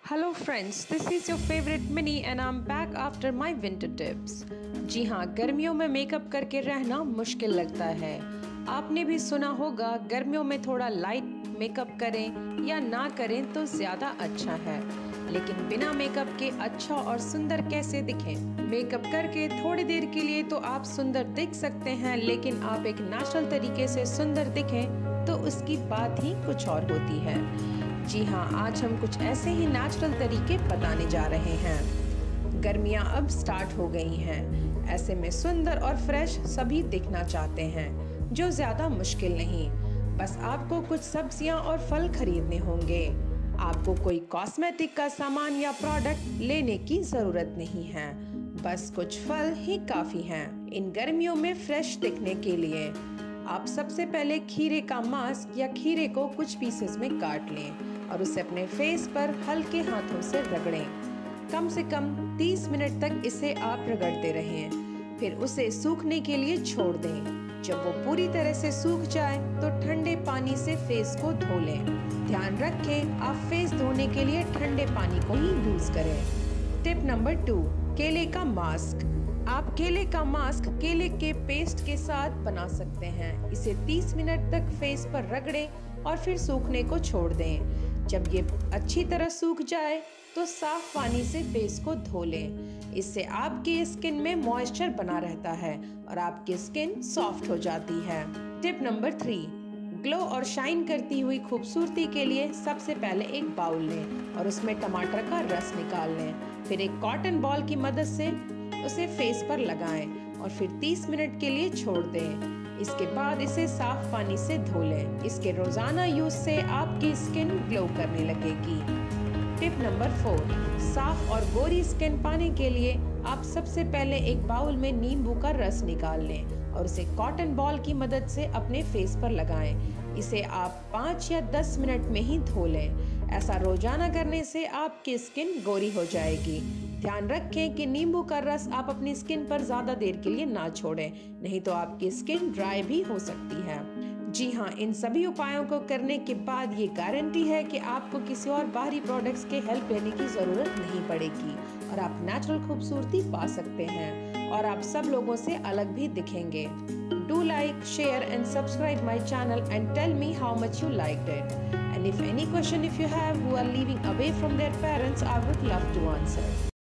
Hello friends, this is your favorite Minnie and I'm back after my winter tips। जी हाँ, गर्मियों में makeup करके रहना मुश्किल लगता है। आपने भी सुना होगा गर्मियों में थोड़ा लाइट मेकअप करें या ना करें तो ज़्यादा अच्छा है, लेकिन बिना मेकअप के अच्छा और सुंदर कैसे दिखें? मेकअप करके थोड़ी देर के लिए तो आप सुंदर दिख सकते हैं, लेकिन आप एक नेचुरल तरीके से सुंदर दिखें तो उसकी बात ही कुछ और होती है। जी हाँ, आज हम कुछ ऐसे ही नेचुरल तरीके बताने जा रहे हैं। गर्मियाँ अब स्टार्ट हो गई हैं, ऐसे में सुंदर और फ्रेश सभी दिखना चाहते हैं, जो ज़्यादा मुश्किल नहीं। बस आपको कुछ सब्जियाँ और फल खरीदने होंगे। आपको कोई कॉस्मेटिक का सामान या प्रोडक्ट लेने की ज़रूरत नहीं है, बस कुछ फल ही काफ़ी हैं इन गर्मियों में फ्रेश दिखने के लिए। आप सबसे पहले खीरे का मास्क या खीरे को कुछ पीसेस में काट लें और उसे अपने फेस पर हल्के हाथों से रगड़ें। कम से कम 30 मिनट तक इसे आप रगड़ते रहें, फिर उसे सूखने के लिए छोड़ दें। जब वो पूरी तरह से सूख जाए तो ठंडे पानी से फेस को धो लें। ध्यान रखें, आप फेस धोने के लिए ठंडे पानी को ही यूज करें। टिप नंबर 2, केले का मास्क। आप केले का मास्क केले के पेस्ट के साथ बना सकते हैं। इसे 30 मिनट तक फेस पर रगड़ें और फिर सूखने को छोड़ दें। जब ये अच्छी तरह सूख जाए तो साफ पानी से फेस को धो लें। इससे आपकी स्किन में मॉइस्चर बना रहता है और आपकी स्किन सॉफ्ट हो जाती है। टिप नंबर 3, ग्लो और शाइन करती हुई खूबसूरती के लिए सबसे पहले एक बाउल लें और उसमें टमाटर का रस निकाल लें। फिर एक कॉटन बॉल की मदद से उसे फेस पर लगाएं और फिर 30 मिनट के लिए छोड़ दें। इसके बाद इसे साफ पानी से धो लें। इसके रोजाना यूज से आपकी स्किन ग्लो करने लगेगी। टिप नंबर 4, साफ और गोरी स्किन पाने के लिए आप सबसे पहले एक बाउल में नींबू का रस निकाल लें और उसे कॉटन बॉल की मदद से अपने फेस पर लगाएं। इसे आप 5 या 10 मिनट में ही धो लें। ऐसा रोजाना करने से आपकी स्किन गोरी हो जाएगी। ध्यान रखें कि नींबू का रस आप अपनी स्किन पर ज्यादा देर के लिए ना छोड़ें, नहीं तो आपकी स्किन ड्राई भी हो सकती है। जी हाँ, इन सभी उपायों को करने के बाद ये गारंटी है कि आपको किसी और बाहरी प्रोडक्ट्स के हेल्प लेने की जरूरत नहीं पड़ेगी और आप नेचुरल खूबसूरती पा सकते हैं और आप सब लोगों से अलग भी दिखेंगे। Do like, share and subscribe my channel and tell me how much you liked it. And if any question if you have who are living away from their parents, I would love to answer.